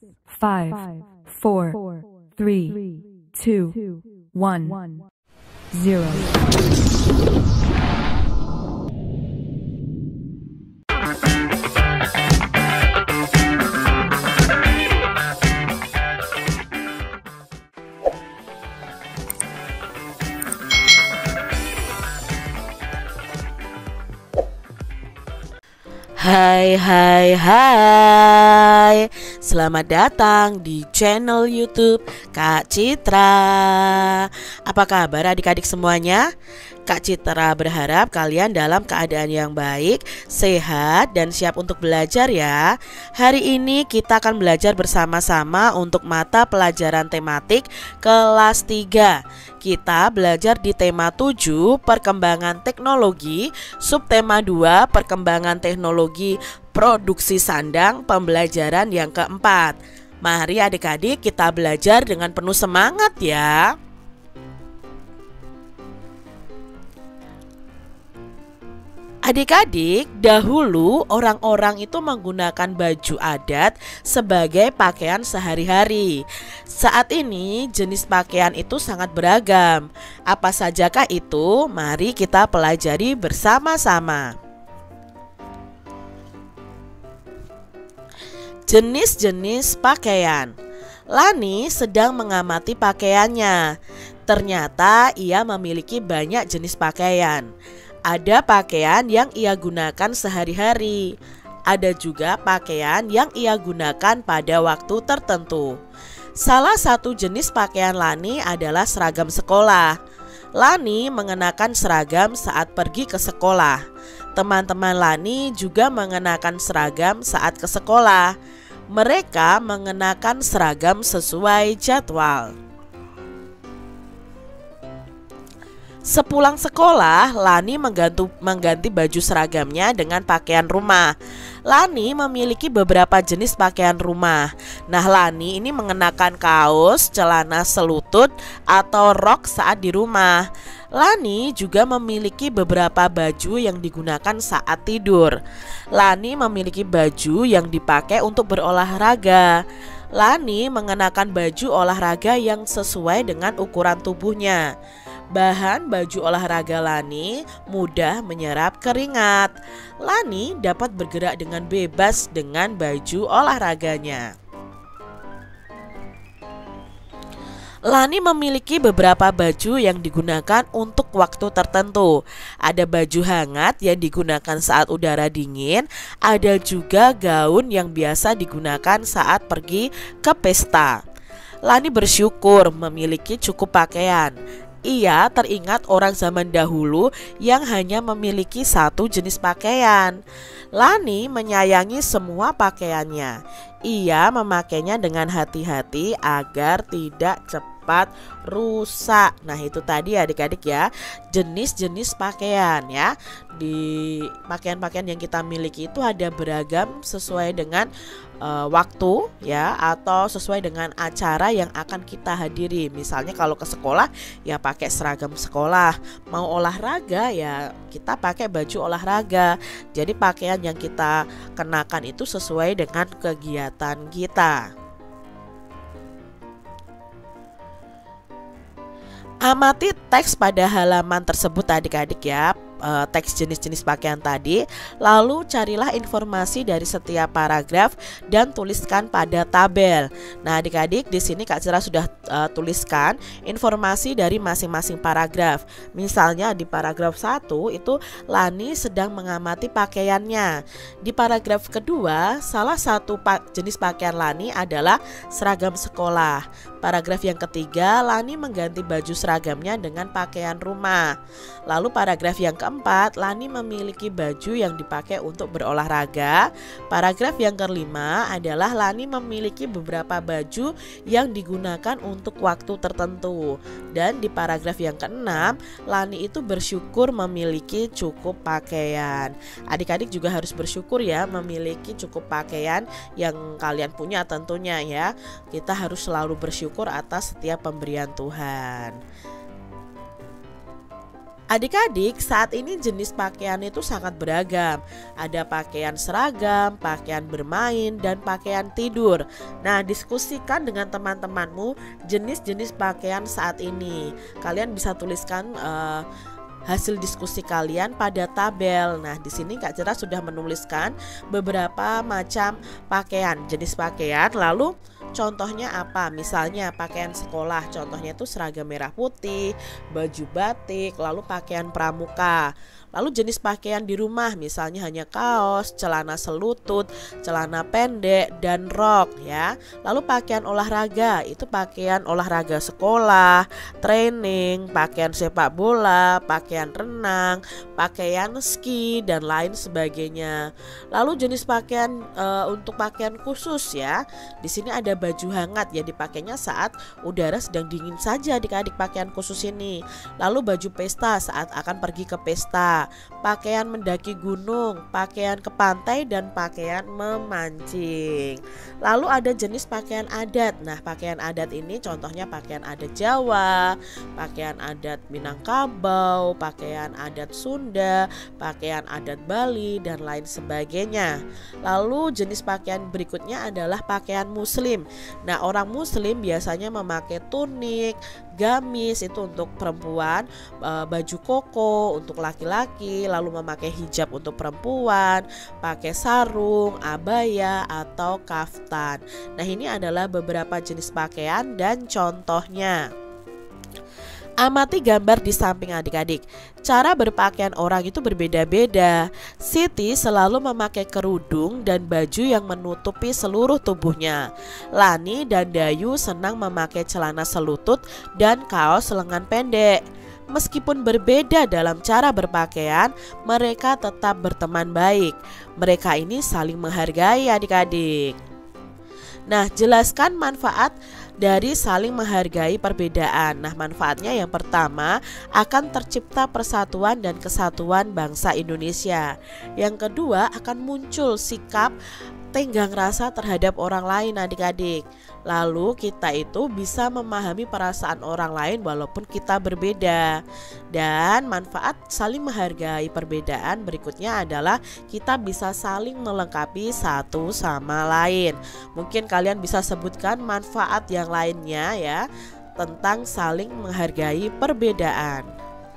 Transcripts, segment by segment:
5, 4, 3, 2, 1, 0. Hai, selamat datang di channel YouTube Kak Citra. Apa kabar adik-adik semuanya? Kak Citra berharap kalian dalam keadaan yang baik, sehat, dan siap untuk belajar ya. Hari ini kita akan belajar bersama-sama untuk mata pelajaran tematik kelas 3. Kita belajar di tema 7, perkembangan teknologi, subtema 2, perkembangan teknologi produksi sandang, pembelajaran yang keempat. Mari adik-adik kita belajar dengan penuh semangat ya. Adik-adik, dahulu orang-orang itu menggunakan baju adat sebagai pakaian sehari-hari. Saat ini jenis pakaian itu sangat beragam. Apa sajakah itu? Mari kita pelajari bersama-sama. Jenis-jenis pakaian. Lani sedang mengamati pakaiannya. Ternyata ia memiliki banyak jenis pakaian. Ada pakaian yang ia gunakan sehari-hari. Ada juga pakaian yang ia gunakan pada waktu tertentu. Salah satu jenis pakaian Lani adalah seragam sekolah. Lani mengenakan seragam saat pergi ke sekolah. Teman-teman Lani juga mengenakan seragam saat ke sekolah. Mereka mengenakan seragam sesuai jadwal. Sepulang sekolah, Lani mengganti baju seragamnya dengan pakaian rumah. Lani memiliki beberapa jenis pakaian rumah. Nah, Lani ini mengenakan kaos, celana selutut, atau rok saat di rumah. Lani juga memiliki beberapa baju yang digunakan saat tidur. Lani memiliki baju yang dipakai untuk berolahraga. Lani mengenakan baju olahraga yang sesuai dengan ukuran tubuhnya. Bahan baju olahraga Lani mudah menyerap keringat. Lani dapat bergerak dengan bebas dengan baju olahraganya. Lani memiliki beberapa baju yang digunakan untuk waktu tertentu. Ada baju hangat yang digunakan saat udara dingin. Ada juga gaun yang biasa digunakan saat pergi ke pesta. Lani bersyukur memiliki cukup pakaian. Ia teringat orang zaman dahulu yang hanya memiliki satu jenis pakaian. Lani menyayangi semua pakaiannya. Ia memakainya dengan hati-hati agar tidak cepat rusak. Nah, itu tadi adik-adik ya, jenis-jenis pakaian ya. Di pakaian-pakaian yang kita miliki itu ada beragam sesuai dengan waktu ya, atau sesuai dengan acara yang akan kita hadiri. Misalnya kalau ke sekolah ya pakai seragam sekolah, mau olahraga ya kita pakai baju olahraga. Jadi pakaian yang kita kenakan itu sesuai dengan kegiatan kita. Amati teks pada halaman tersebut adik-adik ya, teks jenis-jenis pakaian tadi. Lalu carilah informasi dari setiap paragraf dan tuliskan pada tabel. Nah adik-adik, di sini Kak Citra sudah tuliskan informasi dari masing-masing paragraf. Misalnya di paragraf 1 itu Lani sedang mengamati pakaiannya. Di paragraf kedua, salah satu jenis pakaian Lani adalah seragam sekolah. Paragraf yang ketiga, Lani mengganti baju seragamnya dengan pakaian rumah. Lalu paragraf yang keempat, Lani memiliki baju yang dipakai untuk berolahraga. Paragraf yang kelima adalah Lani memiliki beberapa baju yang digunakan untuk waktu tertentu. Dan di paragraf yang keenam, Lani itu bersyukur memiliki cukup pakaian. Adik-adik juga harus bersyukur ya memiliki cukup pakaian yang kalian punya tentunya ya. Kita harus selalu bersyukur atas setiap pemberian Tuhan. Adik-adik, saat ini jenis pakaian itu sangat beragam. Ada pakaian seragam, pakaian bermain, dan pakaian tidur. Nah, diskusikan dengan teman-temanmu jenis-jenis pakaian saat ini. Kalian bisa tuliskan hasil diskusi kalian pada tabel. Nah, di sini Kak Citra sudah menuliskan beberapa macam pakaian, jenis pakaian. Lalu contohnya apa? Misalnya pakaian sekolah, contohnya itu seragam merah putih, baju batik, lalu pakaian pramuka. Lalu jenis pakaian di rumah misalnya hanya kaos, celana selutut, celana pendek, dan rok ya. Lalu pakaian olahraga itu pakaian olahraga sekolah, training, pakaian sepak bola, pakaian renang, pakaian ski, dan lain sebagainya. Lalu jenis pakaian untuk pakaian khusus ya. Di sini ada baju hangat ya, dipakainya saat udara sedang dingin saja adik-adik pakaian khusus ini. Lalu baju pesta saat akan pergi ke pesta, pakaian mendaki gunung, pakaian ke pantai, dan pakaian memancing. Lalu ada jenis pakaian adat. Nah, pakaian adat ini contohnya pakaian adat Jawa, pakaian adat Minangkabau, pakaian adat Sunda, pakaian adat Bali, dan lain sebagainya. Lalu jenis pakaian berikutnya adalah pakaian muslim. Nah, orang muslim biasanya memakai tunik, gamis itu untuk perempuan, baju koko untuk laki-laki, lalu memakai hijab untuk perempuan, pakai sarung, abaya, atau kaftan. Nah, ini adalah beberapa jenis pakaian dan contohnya. Amati gambar di samping adik-adik. Cara berpakaian orang itu berbeda-beda. Siti selalu memakai kerudung dan baju yang menutupi seluruh tubuhnya. Lani dan Dayu senang memakai celana selutut dan kaos lengan pendek. Meskipun berbeda dalam cara berpakaian, mereka tetap berteman baik. Mereka ini saling menghargai adik-adik. Nah, jelaskan manfaat dari saling menghargai perbedaan. Nah, manfaatnya yang pertama akan tercipta persatuan dan kesatuan bangsa Indonesia. Yang kedua akan muncul sikap tenggang rasa terhadap orang lain adik-adik. Lalu kita itu bisa memahami perasaan orang lain walaupun kita berbeda. Dan manfaat saling menghargai perbedaan berikutnya adalah kita bisa saling melengkapi satu sama lain. Mungkin kalian bisa sebutkan manfaat yang lainnya ya tentang saling menghargai perbedaan.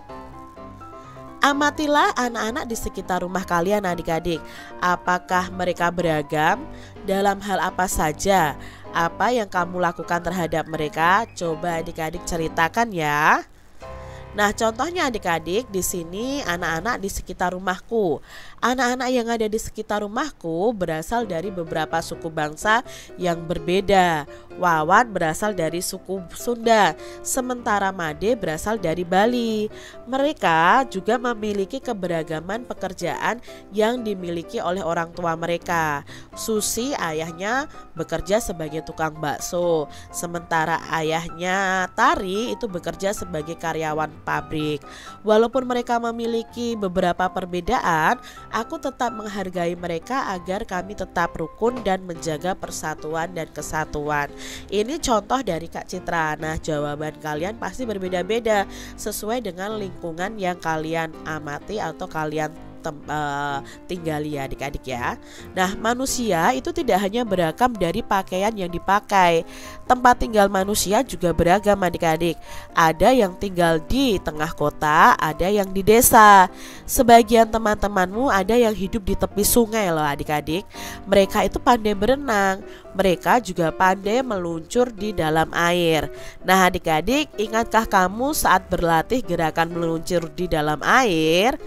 Amatilah anak-anak di sekitar rumah kalian adik-adik. Apakah mereka beragam? Dalam hal apa saja? Apa yang kamu lakukan terhadap mereka? Coba adik-adik ceritakan ya. Nah, contohnya adik-adik di sini anak-anak di sekitar rumahku. Anak-anak yang ada di sekitar rumahku berasal dari beberapa suku bangsa yang berbeda. Wawan berasal dari suku Sunda, sementara Made berasal dari Bali. Mereka juga memiliki keberagaman pekerjaan yang dimiliki oleh orang tua mereka. Susi ayahnya bekerja sebagai tukang bakso, sementara ayahnya Tari itu bekerja sebagai karyawan pabrik. Walaupun mereka memiliki beberapa perbedaan, aku tetap menghargai mereka agar kami tetap rukun dan menjaga persatuan dan kesatuan. Ini contoh dari Kak Citra. Nah, jawaban kalian pasti berbeda-beda sesuai dengan lingkungan yang kalian amati atau kalian tinggali ya adik-adik ya. Nah, manusia itu tidak hanya beragam dari pakaian yang dipakai. Tempat tinggal manusia juga beragam adik-adik. Ada yang tinggal di tengah kota, ada yang di desa. Sebagian teman-temanmu ada yang hidup di tepi sungai loh adik-adik. Mereka itu pandai berenang. Mereka juga pandai meluncur di dalam air. Nah adik-adik, ingatkah kamu saat berlatih gerakan meluncur di dalam air?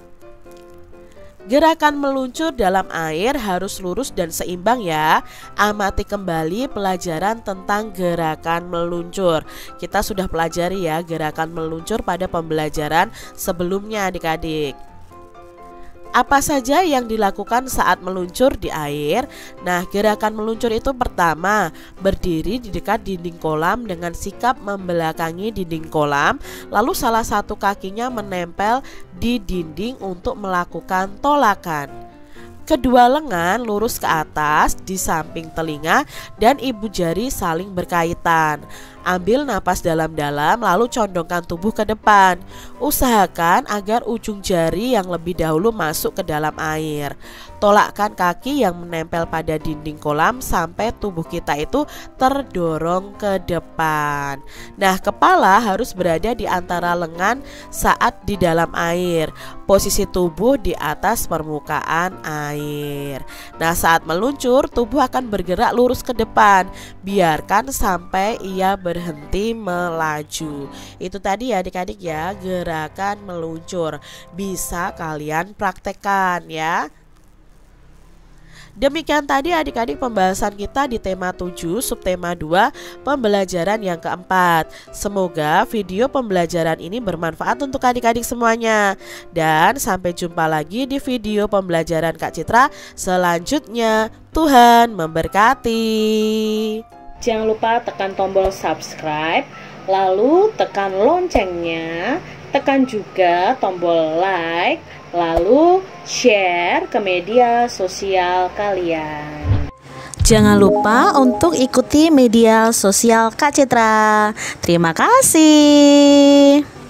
Gerakan meluncur dalam air harus lurus dan seimbang ya. Amati kembali pelajaran tentang gerakan meluncur. Kita sudah pelajari ya gerakan meluncur pada pembelajaran sebelumnya adik-adik. Apa saja yang dilakukan saat meluncur di air? Nah, gerakan meluncur itu pertama, berdiri di dekat dinding kolam dengan sikap membelakangi dinding kolam, lalu salah satu kakinya menempel di dinding untuk melakukan tolakan. Kedua lengan lurus ke atas di samping telinga dan ibu jari saling berkaitan. Ambil napas dalam-dalam lalu condongkan tubuh ke depan. Usahakan agar ujung jari yang lebih dahulu masuk ke dalam air. Tolakkan kaki yang menempel pada dinding kolam sampai tubuh kita itu terdorong ke depan. Nah, kepala harus berada di antara lengan saat di dalam air. Posisi tubuh di atas permukaan air. Nah, saat meluncur tubuh akan bergerak lurus ke depan. Biarkan sampai ia berhenti melaju. Itu tadi ya adik-adik ya, gerakan meluncur. Bisa kalian praktekkan ya. Demikian tadi adik-adik pembahasan kita di tema 7 subtema 2 pembelajaran yang keempat. Semoga video pembelajaran ini bermanfaat untuk adik-adik semuanya. Dan sampai jumpa lagi di video pembelajaran Kak Citra selanjutnya. Tuhan memberkati. Jangan lupa tekan tombol subscribe, lalu tekan loncengnya, tekan juga tombol like, lalu share ke media sosial kalian. Jangan lupa untuk ikuti media sosial Kak Citra. Terima kasih.